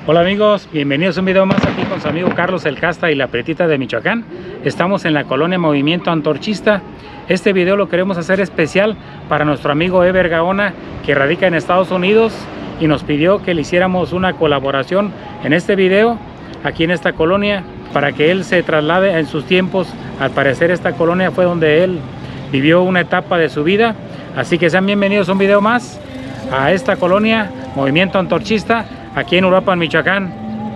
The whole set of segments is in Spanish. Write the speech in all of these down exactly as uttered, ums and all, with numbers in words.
Hola amigos, bienvenidos a un video más aquí con su amigo Carlos el Casta y la Prietita de Michoacán. Estamos en la colonia Movimiento Antorchista. Este video lo queremos hacer especial para nuestro amigo Ever Gaona, que radica en Estados Unidos y nos pidió que le hiciéramos una colaboración en este video aquí en esta colonia para que él se traslade en sus tiempos. Al parecer esta colonia fue donde él vivió una etapa de su vida, así que sean bienvenidos a un video más a esta colonia Movimiento Antorchista aquí en Uruapan, Michoacán.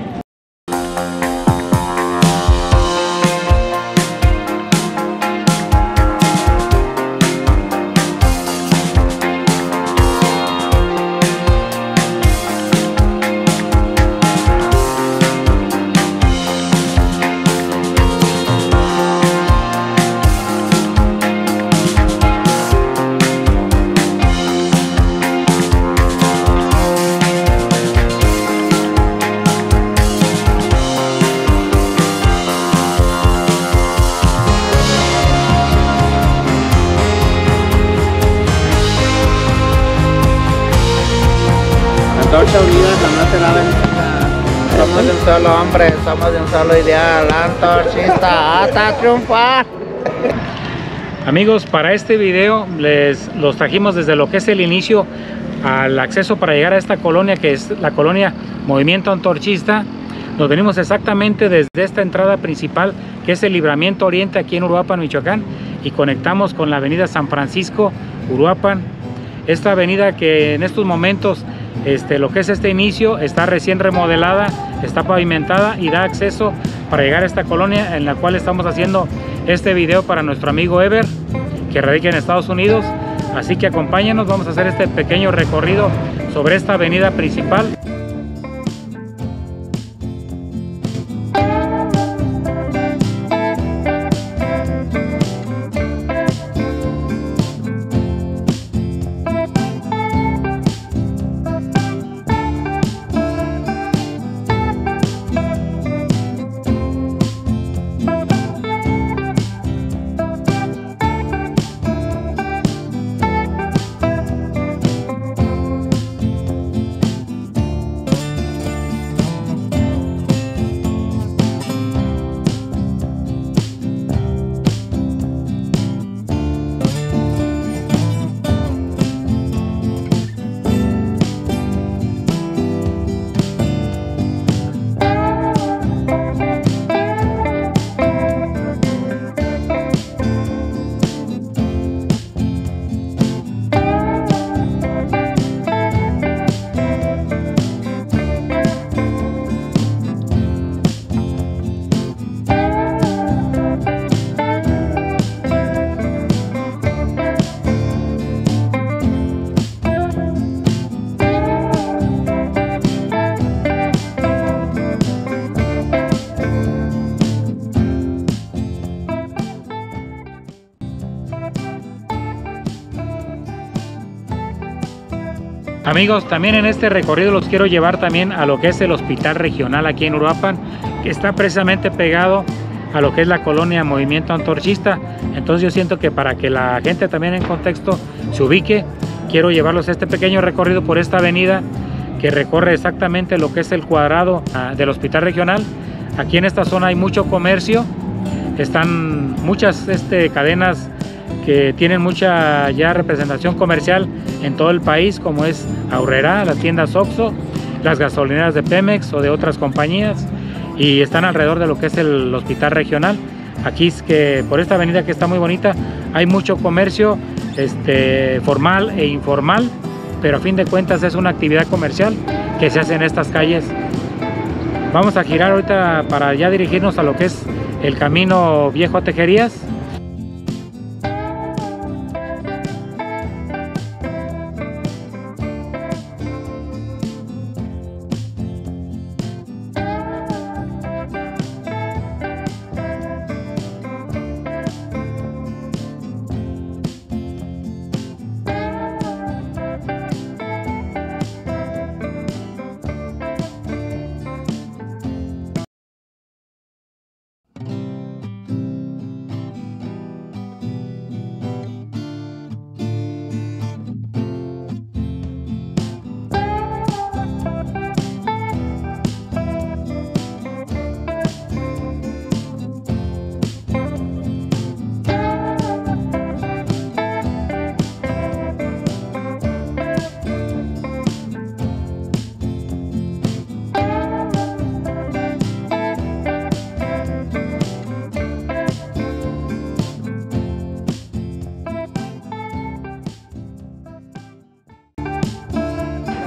Antorcha unida jamás será vencida. Somos de un solo hombre, somos de un solo ideal. Antorchista hasta triunfar. Amigos, para este video les los trajimos desde lo que es el inicio al acceso para llegar a esta colonia, que es la colonia Movimiento Antorchista. Nos venimos exactamente desde esta entrada principal, que es el Libramiento Oriente aquí en Uruapan, Michoacán, y conectamos con la avenida San Francisco, Uruapan. Esta avenida que en estos momentos, este, lo que es este inicio, está recién remodelada, está pavimentada y da acceso para llegar a esta colonia en la cual estamos haciendo este video para nuestro amigo Ever, que radica en Estados Unidos. Así que acompáñanos, vamos a hacer este pequeño recorrido sobre esta avenida principal. Amigos, también en este recorrido los quiero llevar también a lo que es el hospital regional aquí en Uruapan, que está precisamente pegado a lo que es la colonia Movimiento Antorchista. Entonces yo siento que para que la gente también en contexto se ubique, quiero llevarlos a este pequeño recorrido por esta avenida que recorre exactamente lo que es el cuadrado uh, del hospital regional. Aquí en esta zona hay mucho comercio, están muchas este, cadenas que tienen mucha ya representación comercial en todo el país, como es Aurrera, las tiendas Oxxo, las gasolineras de Pemex o de otras compañías, y están alrededor de lo que es el hospital regional. Aquí es que por esta avenida, que está muy bonita, hay mucho comercio este, formal e informal, pero a fin de cuentas es una actividad comercial que se hace en estas calles. Vamos a girar ahorita para ya dirigirnos a lo que es el camino viejo a Tejerías.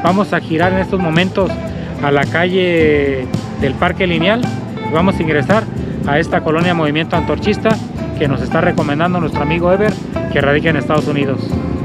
Vamos a girar en estos momentos a la calle del Parque Lineal. Vamos a ingresar a esta colonia Movimiento Antorchista que nos está recomendando nuestro amigo Ever, que radica en Estados Unidos.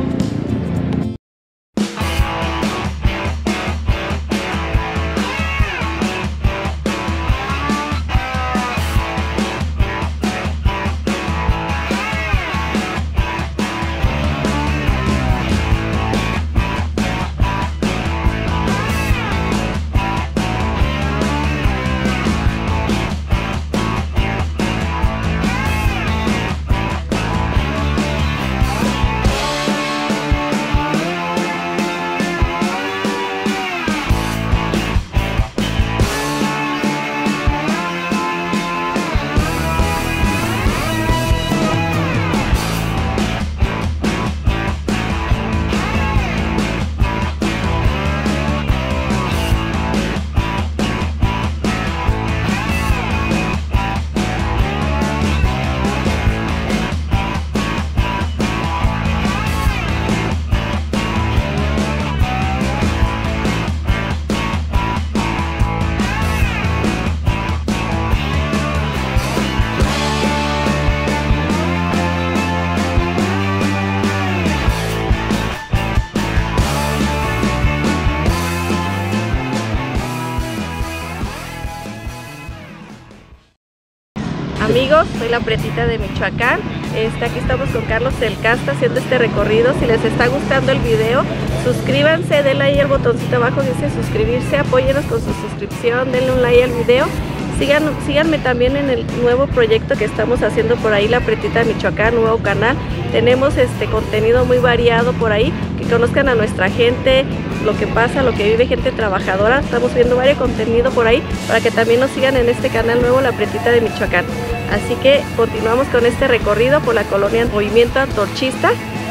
Amigos, soy la Pretita de Michoacán. Este, aquí estamos con Carlos El Casta haciendo este recorrido. Si les está gustando el video, suscríbanse, denle ahí el botoncito abajo que dice suscribirse, apóyenos con su suscripción, denle un like al video. Sigan, síganme también en el nuevo proyecto que estamos haciendo por ahí, La Pretita de Michoacán, nuevo canal. Tenemos este contenido muy variado por ahí, que conozcan a nuestra gente, lo que pasa, lo que vive gente trabajadora. Estamos viendo varios contenido por ahí para que también nos sigan en este canal nuevo, La Pretita de Michoacán. Así que continuamos con este recorrido por la colonia Movimiento Antorchista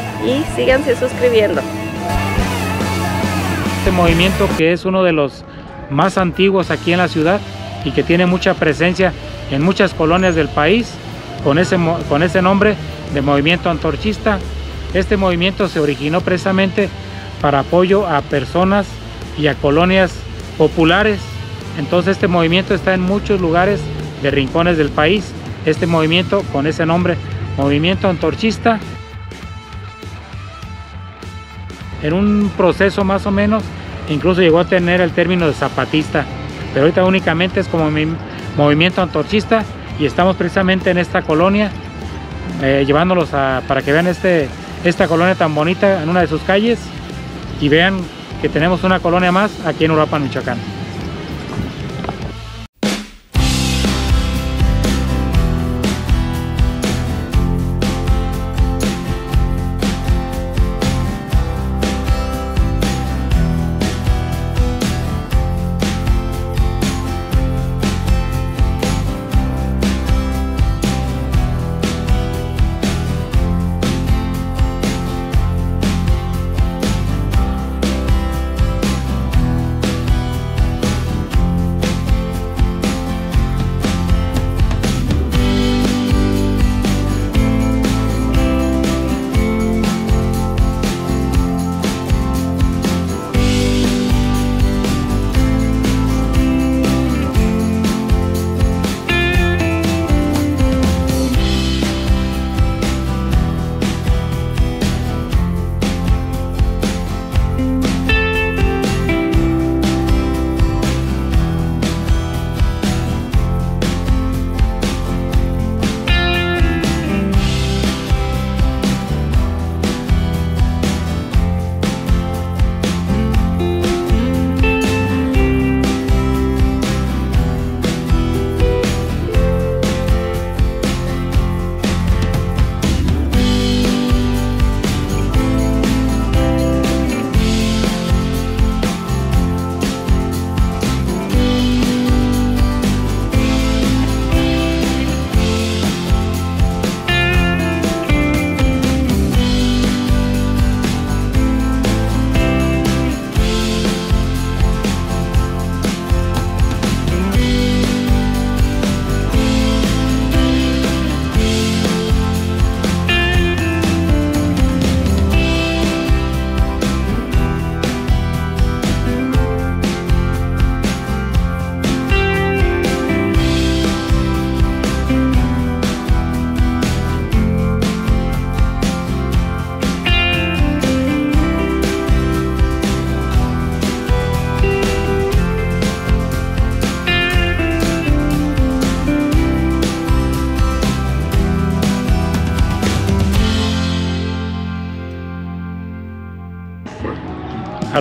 y síganse suscribiendo. Este movimiento, que es uno de los más antiguos aquí en la ciudad y que tiene mucha presencia en muchas colonias del país, con ese, con ese nombre de Movimiento Antorchista. Este movimiento se originó precisamente para apoyo a personas y a colonias populares. Entonces este movimiento está en muchos lugares de rincones del país. Este movimiento con ese nombre, Movimiento Antorchista, en un proceso más o menos, incluso llegó a tener el término de zapatista, pero ahorita únicamente es como mi Movimiento Antorchista, y estamos precisamente en esta colonia, eh, llevándolos a, para que vean este, esta colonia tan bonita en una de sus calles, y vean que tenemos una colonia más aquí en Uruapan, Michoacán.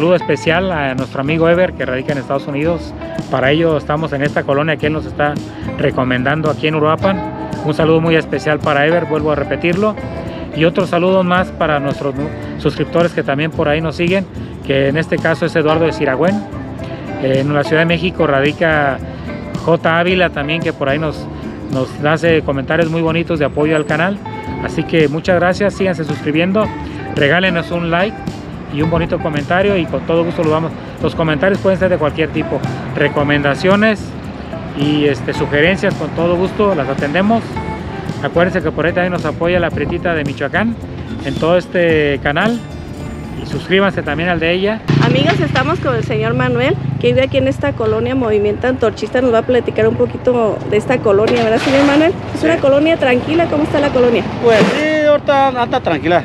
saludo especial a nuestro amigo Ever, que radica en Estados Unidos. Para ello estamos en esta colonia que él nos está recomendando aquí en Uruapan. Un saludo muy especial para Ever, vuelvo a repetirlo. Y otro saludo más para nuestros suscriptores que también por ahí nos siguen, que en este caso es Eduardo de Siragüen. En la Ciudad de México radica J. Ávila también, que por ahí nos, nos hace comentarios muy bonitos de apoyo al canal. Así que muchas gracias, síganse suscribiendo, regálenos un like y un bonito comentario y con todo gusto lo vamos. Los comentarios pueden ser de cualquier tipo, recomendaciones y este, sugerencias, con todo gusto las atendemos. Acuérdense que por ahí también nos apoya la Prietita de Michoacán en todo este canal y suscríbanse también al de ella. Amigos, estamos con el señor Manuel, que vive aquí en esta colonia Movimiento Antorchista. Nos va a platicar un poquito de esta colonia, ¿verdad, señor Manuel? Es sí. Una colonia tranquila. ¿Cómo está la colonia? Pues sí, ahorita anda tranquila.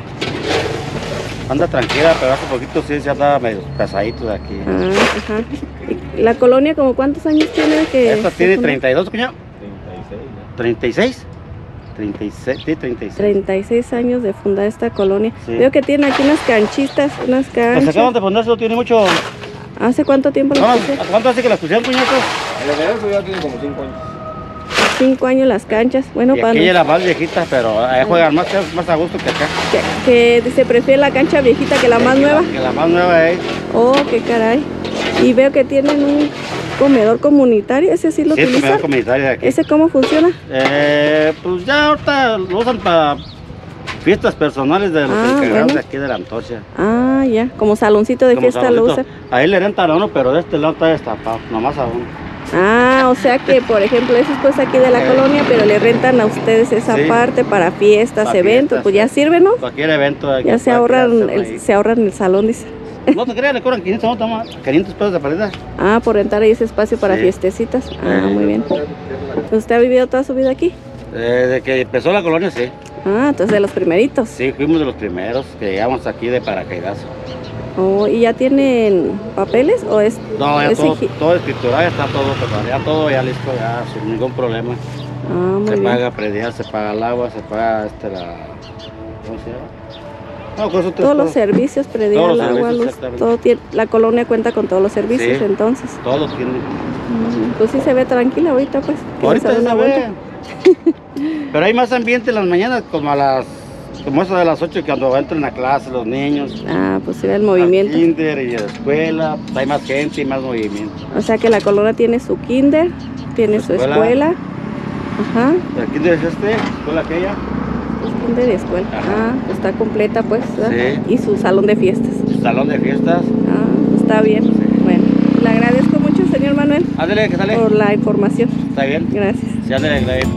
Anda tranquila, pero hace poquito sí se anda medio pesadito de aquí. Ah, ajá. ¿Y la colonia como cuántos años tiene? Que esta tiene treinta y dos, cuñado. treinta y seis. treinta y seis, sí, treinta y seis. treinta y seis años de fundar esta colonia. Sí. Veo que tiene aquí unas canchitas, unas canchas. Pues acaban de fundarse, no tiene mucho. ¿Hace cuánto tiempo las pusieron? ¿Cuánto hace que las pusieron, puñetas? El ya tiene como cinco años. Cinco años las canchas. Bueno, y para aquí era más viejita, pero ahí juegan más, más a gusto que acá. Que, que se prefiere la cancha viejita que la más que nueva. La, que la más nueva es. Oh, qué caray. Y veo que tienen un comedor comunitario, ese sí lo sí, utilizan. comedor comunitario de aquí. ¿Ese cómo funciona? Eh, pues ya ahorita lo usan para fiestas personales de los ah, encargados bueno. de aquí de la Antorcha. Ah, ya, como saloncito de como fiesta saloncito. lo usan. Ahí le rentan a uno, pero de este lado está destapado, nomás a uno. Ah, o sea que, por ejemplo, eso es pues aquí de la eh, colonia, pero le rentan a ustedes esa sí, parte para fiestas, para eventos, fiestas, pues ya sirve, ¿no? Cualquier evento. Ya se ahorran, el, se ahorran el salón, dice. No te creas, le cobran quinientos, no, quinientos pesos de pérdida. Ah, por rentar ahí ese espacio para sí. fiestecitas. Ah, muy bien. ¿Usted ha vivido toda su vida aquí? Eh, de que empezó la colonia, sí. Ah, entonces de los primeritos. Sí, fuimos de los primeros que llegamos aquí de paracaídazo. Oh, ¿y ya tienen papeles o es? No, ya es todo, todo escriturado, ya está todo preparado, ya todo ya listo, ya sin ningún problema. Ah, muy se bien. paga predial, se paga el agua, se paga este la... ¿Cómo se llama? No, con eso todos los servicios, predial, los agua, servicios, luz, todo tiene, la colonia cuenta con todos los servicios, sí, entonces. Todos tienen. Pues sí se ve tranquila ahorita, pues. Ahorita se ve. Pero hay más ambiente en las mañanas, como a las, como eso de las ocho, cuando entran a clase los niños. Ah, pues se ve el movimiento. Al kinder y a la escuela, pues hay más gente y más movimiento. O sea que la colonia tiene su kinder, tiene su escuela. escuela. Ajá. El kinder es este, escuela aquella. De escuela. Ajá. Ah, pues está completa pues. Sí. Y su salón de fiestas. Su salón de fiestas. Ah, está bien. Sí. Bueno, le agradezco mucho, señor Manuel. Ándale, que sale. Por la información. Está bien. Gracias. Sí, ándale, gracias.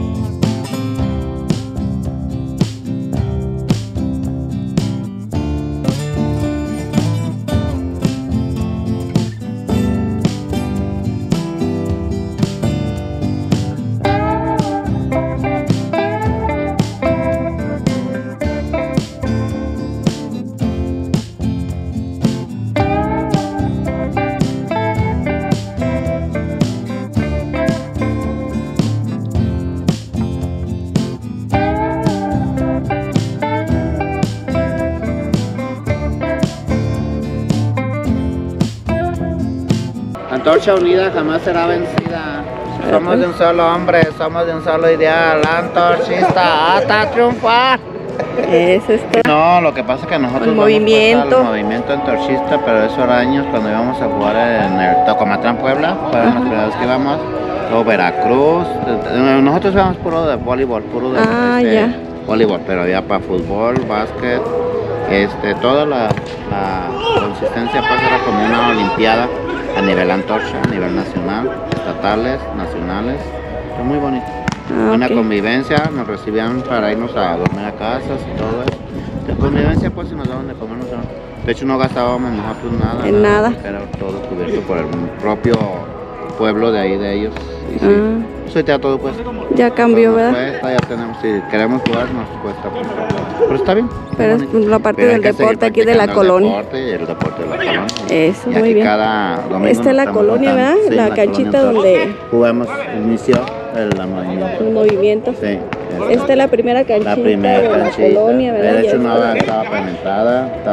Antorcha unida jamás será vencida. Somos de un solo hombre, somos de un solo ideal. Antorchista hasta triunfar. Eso es todo. No, lo que pasa es que nosotros el movimiento. Vamos al movimiento antorchista, pero esos años cuando íbamos a jugar en el Tocomatlán, Puebla, fueron las primeras veces que íbamos. Luego Veracruz. Nosotros íbamos puro de voleibol, puro de ah, este, ya. voleibol, pero ya para fútbol, básquet, este, toda la, la consistencia pues era como una olimpiada a nivel antorcha, a nivel nacional, estatales, nacionales. Fue muy bonito. Ah, Buena okay. convivencia, nos recibían para irnos a dormir a casas y todo eso. De convivencia pues si nos daban de comer, no. De hecho no gastábamos nosotros nada. En nada. nada. Era todo cubierto por el propio pueblo de ahí de ellos. Y sí, ah. eso ya todo pues. Ya cambió, ¿verdad? Cuesta, ya tenemos, si queremos jugar nos cuesta. Pues, pero está bien. Pero es la parte del deporte aquí de la colonia. El deporte y el deporte de la colonia. Eso, y muy aquí bien. Cada domingo Esta es la colonia, ¿verdad? Sí, la, la canchita colonia, donde jugamos, inició el, el movimiento. El movimiento. Sí. Esta es la primera canchita la primera de canchita. la colonia, ¿verdad? De hecho, ya no estaba pavimentada, estaba pura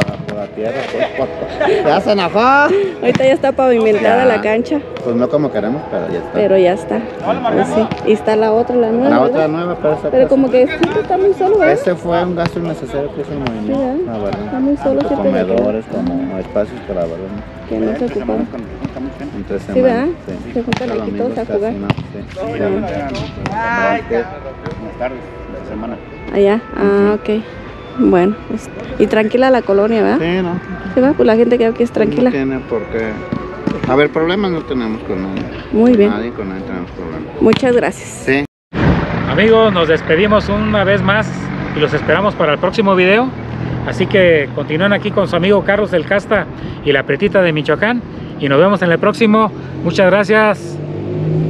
tierra, pues, por- ya se enojó. Ahorita ya está pavimentada Ya. la cancha, Pues no como queremos, pero ya está. pero ya está. Pues sí. Y está la otra, la nueva. La ¿verdad? otra nueva, pero esa Pero pues, como que siempre está muy solo, ¿verdad? ese fue un gasto innecesario que hizo el movimiento, Sí, ¿verdad? la verdad. Está muy solo, Tanto siempre me queda. comedores como espacios, pero la verdad no. Que no se ocupan. Entre Sí, ¿verdad? semanas, sí. Se juntan Los aquí domingos todos a casi jugar. no, sí. Buenas tardes, de semana. Allá, ah, ok. Bueno, pues, y tranquila la colonia, ¿verdad? Sí, no. Sí, va, pues la gente creo que es tranquila. No tiene por qué. A ver, problemas no tenemos con nadie. Muy Con bien. Nadie, con nadie tenemos problemas. Muchas gracias. Sí. Amigos, nos despedimos una vez más y los esperamos para el próximo video. Así que continúen aquí con su amigo Carlos del Casta y la Pretita de Michoacán. Y nos vemos en el próximo. Muchas gracias.